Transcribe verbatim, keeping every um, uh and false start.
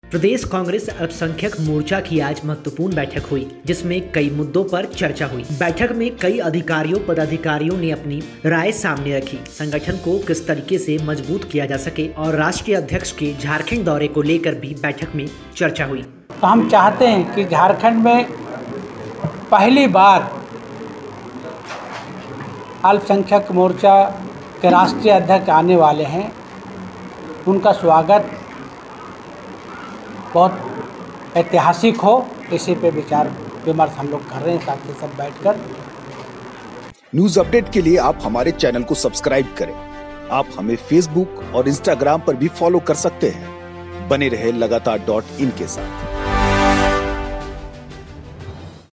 प्रदेश कांग्रेस अल्पसंख्यक मोर्चा की आज महत्वपूर्ण बैठक हुई, जिसमें कई मुद्दों पर चर्चा हुई। बैठक में कई अधिकारियों पदाधिकारियों ने अपनी राय सामने रखी। संगठन को किस तरीके से मजबूत किया जा सके और राष्ट्रीय अध्यक्ष के झारखंड दौरे को लेकर भी बैठक में चर्चा हुई। तो हम चाहते हैं कि झारखंड में पहली बार अल्पसंख्यक मोर्चा के राष्ट्रीय अध्यक्ष आने वाले हैं। उनका स्वागत बहुत ऐतिहासिक हो, इसी पे विचार विमर्श हम लोग कर रहे हैं साथ ही सब बैठकर। न्यूज अपडेट के लिए आप हमारे चैनल को सब्सक्राइब करें। आप हमें फेसबुक और इंस्टाग्राम पर भी फॉलो कर सकते हैं। बने रहे लगातार डॉट इन के साथ।